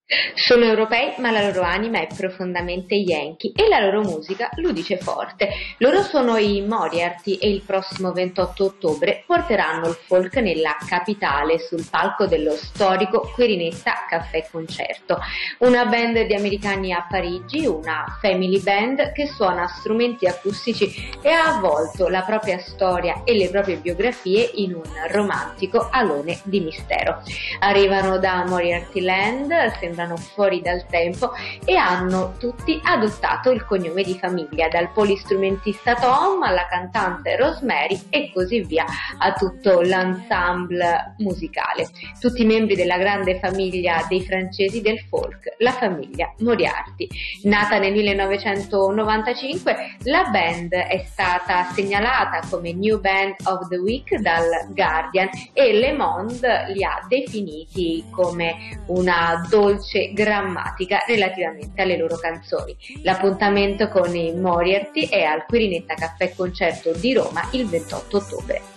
Sono europei, ma la loro anima è profondamente yankee e la loro musica lo dice forte. Loro sono i Moriarty e il prossimo 28 ottobre porteranno il folk nella capitale sul palco dello storico Querinetta Caffè Concerto. Una band di americani a Parigi, una family band che suona strumenti acustici e ha avvolto la propria storia e le proprie biografie in un romantico alone di mistero. Arrivano da Moriarty Land, sembrano fuori dal tempo e hanno tutti adottato il cognome di famiglia, dal polistrumentista Tom alla cantante Rosemary e così via a tutto l'ensemble musicale. Tutti membri della grande famiglia dei francesi del folk, la famiglia Moriarty. Nata nel 1995, la band è stata segnalata come New Band of the Week dal Guardian e Le Monde li ha definiti come una dolce grammatica relativamente alle loro canzoni. L'appuntamento con i Moriarty è al Quirinetta Caffè Concerto di Roma il 28 ottobre.